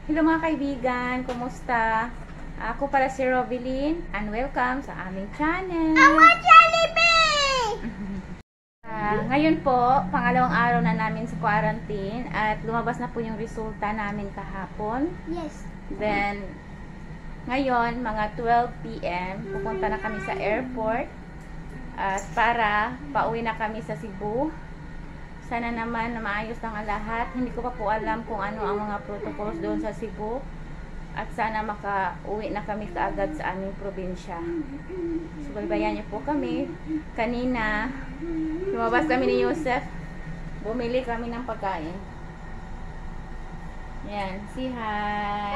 Hello mga kaibigan, kumusta? Ako pala si Robilyn and welcome sa aming channel. I want Jollibee! Ngayon po, pangalawang araw na namin sa quarantine at lumabas na po yung resulta namin kahapon. Yes. Then, ngayon, mga 12 PM, pupunta na kami sa airport at para pauwi na kami sa Cebu. Sana naman na maayos lang ang lahat. Hindi ko pa po alam kung ano ang mga protocols doon sa Cebu. At sana makauwi na kami kaagad sa aming probinsya. Subaybayan niyo po kami. Kanina, lumabas kami ni Yusef. Bumili kami ng pagkain. Yan, say hi.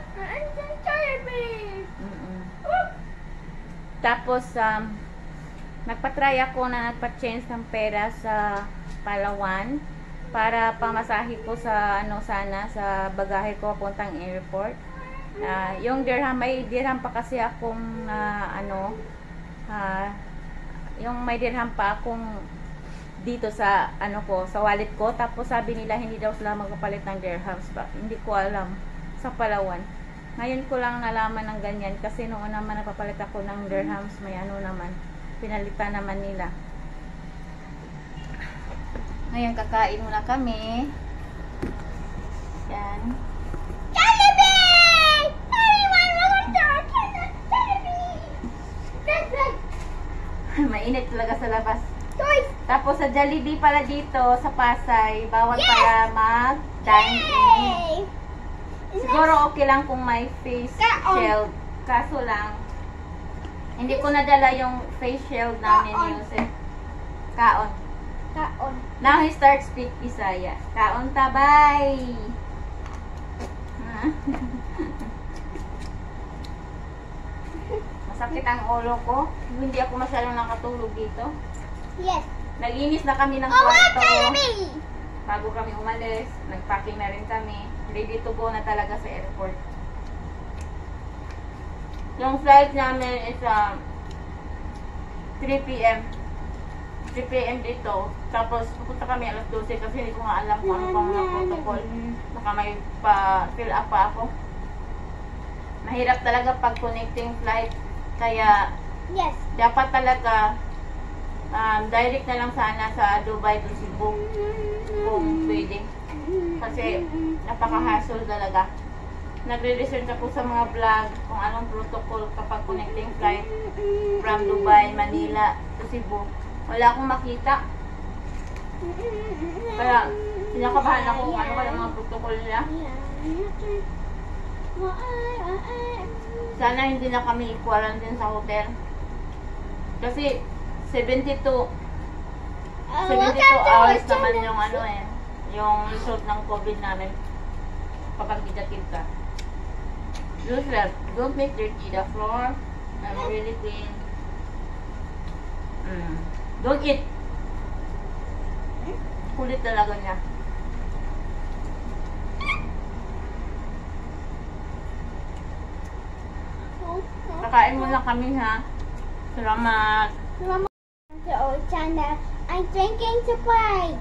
Tapos, nagpatry ako na nagpa-change ng pera sa Palawan para pamasahe ko sa sana sa bagahe ko papuntang airport. Yung dirham, may dirham pa kasi akong yung may dirham pa akong dito sa sa wallet ko. Tapos sabi nila hindi daw sila magpapalit ng dirhams ba. Hindi ko alam sa Palawan. Ngayon ko lang nalaman ng ganyan kasi noon naman napapalit ako ng dirhams, may naman pinalitan naman nila. Ngayon kakain muna kami. Yan. Jollibee! Everyone wants Jollibee! Mainit talaga sa labas. Toys! Tapos sa Jollibee pala dito sa Pasay, bawal pala mag-dine in. Yay! Siguro okay lang kung may face Kaon. shield. Kaso lang, hindi ko nadala yung face shield namin Kaon. Yusef. Kaon. Kaon. Now he starts speak Bisaya. Kaon tabay. Masakit ang ulo ko. Hindi ako masyadong nakatulog dito. Yes. Naglinis na kami ng I want kwarto. Jollibee! Bago kami umalis, nagpacking na rin kami. Ready to go na talaga sa airport. Yung flight namin is 3 PM. 3 PM dito. Tapos pupunta kami alas 12 kasi hindi ko nga alam kung ano pang mga protocol. Baka may pa-fill up pa ako. Mahirap talaga pag connecting flight. Kaya Yes. dapat talaga direct na lang sana sa Dubai to Cebu kung pwede. Kasi napaka-hassle talaga. Nagre-research ako sa mga vlog kung anong protocol kapag connecting flight from Dubai, Manila to Cebu. Wala akong makita. Kaya kinakabahan ako kung ano ba yung mga protocol nila. Sana hindi na kami i-quarantine sa hotel. Kasi 72 hours naman yung yung result ng COVID namin kapag negative ka. Useless. Don't make dirty the floor. I'm really clean. Don't eat. Kulit talaga niya. Kakain muna kami ha. Salamat. The old channel. I'm drinking Sprite.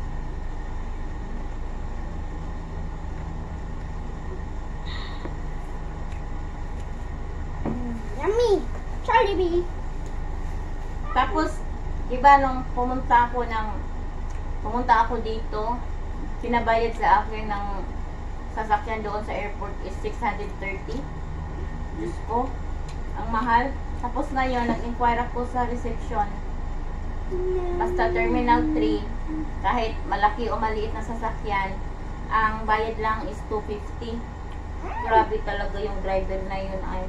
Yummy. Jollibee. Tapos, iba nung pumunta ako dito, pinabayad sa akin ng sasakyan doon sa airport is 630. Diyos ko, ang mahal. Tapos ngayon, nag-inquire ako sa reception. Basta Terminal 3, kahit malaki o maliit na sasakyan, ang bayad lang is 250. Grabe talaga yung driver na yun ay.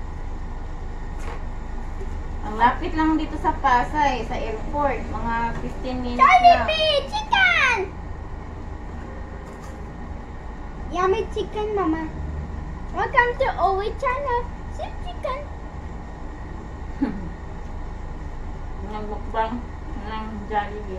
Ang lapit lang dito sa Pasay, sa airport. Mga 15 minutes lang. Jollibee! Chicken! Yummy chicken, Mama. Welcome to Owe channel. Sip chicken. Nagmukbang ng Jollibee.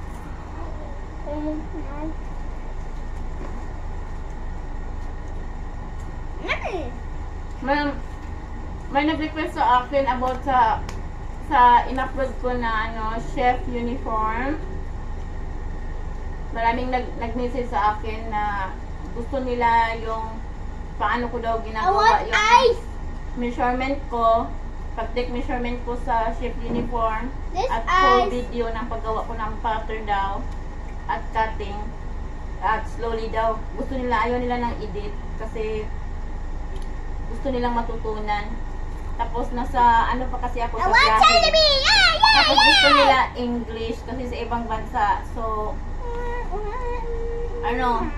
May nag-request sa akin about sa in-upload ko na chef uniform. Maraming nag-message sa akin na gusto nila yung paano ko daw I ginagawa want yung ice. measurement ko. Pag-take measurement ko sa shift uniform. This At full ice. video ng paggawa ko ng pattern daw. At cutting. At slowly daw. Gusto nila, ayaw nila ng edit. Kasi gusto nilang matutunan. Tapos nasa, ano pa kasi ako I sa want biyahe. Jollibee. Yeah, yeah, Tapos gusto yeah. nila English kasi sa ibang bansa. So, ano,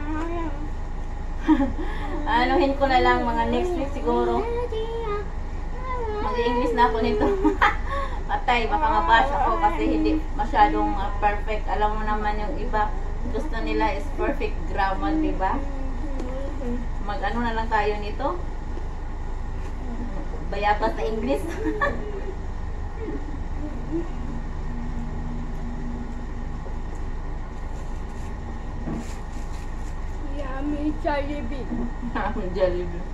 anuhin ko na lang mga next week siguro. Mag-English na ako nito. Patay, baka mabash ako kasi hindi masyadong perfect. Alam mo naman yung iba, gusto nila is perfect grammar, di ba? Mag-ano na lang tayo nito. Bayabas na English. Yummy Jollibee. Jollibee.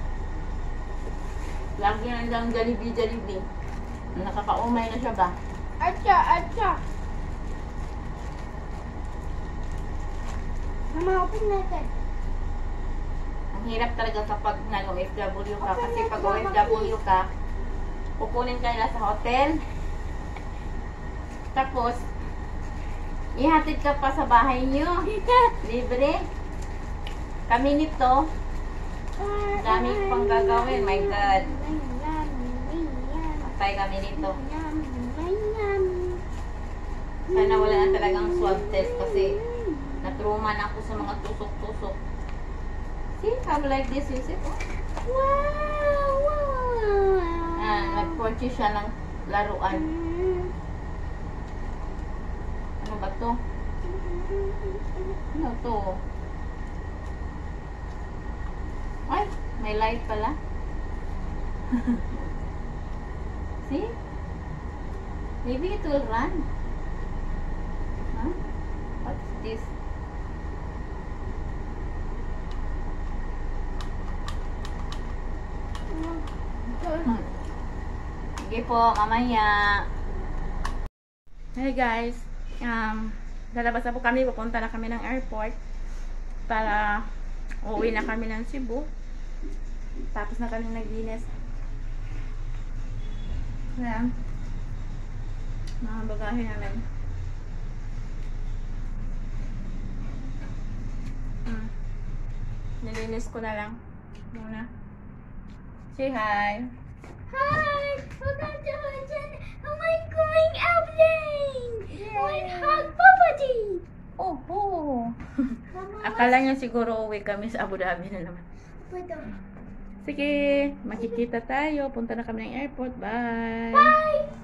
Lagi na lang Jollibee. Nakakaumay na siya ba? Acha, acha. Mama, open natin. Ang hirap talaga kapag OFW ka. Kasi pag OFW ka, kukunin ka nila sa hotel. Tapos, ihatid ka pa sa bahay nyo. Libre. Kami nito, dami pang gagawin. My God. Patay kami nito. Sana wala na talagang swab test kasi natruman ako sa mga tusok-tusok. See, how like this is it? Wow! Nag-purchase siya ng laruan. Ano ba to? Ano to? Ay, may light pala. See? Maybe it will run. Huh? What's this? Sige po, mamaya. Hey guys, lalabas na po kami, pupunta na kami ng airport para uuwi na kami ng Cebu. Tapos na kami naglinis. Ayan. Mga bagahe namin. Nilinis ko na lang muna. Say hi. Hi! Welcome to my channel. Oh my going airplane! With hug Papa G! Oh. Mama, Akala niya siguro uwi kami sa Abu Dhabi na naman. ito. Sige, makikita tayo. Punta na kami ng airport. Bye! Bye!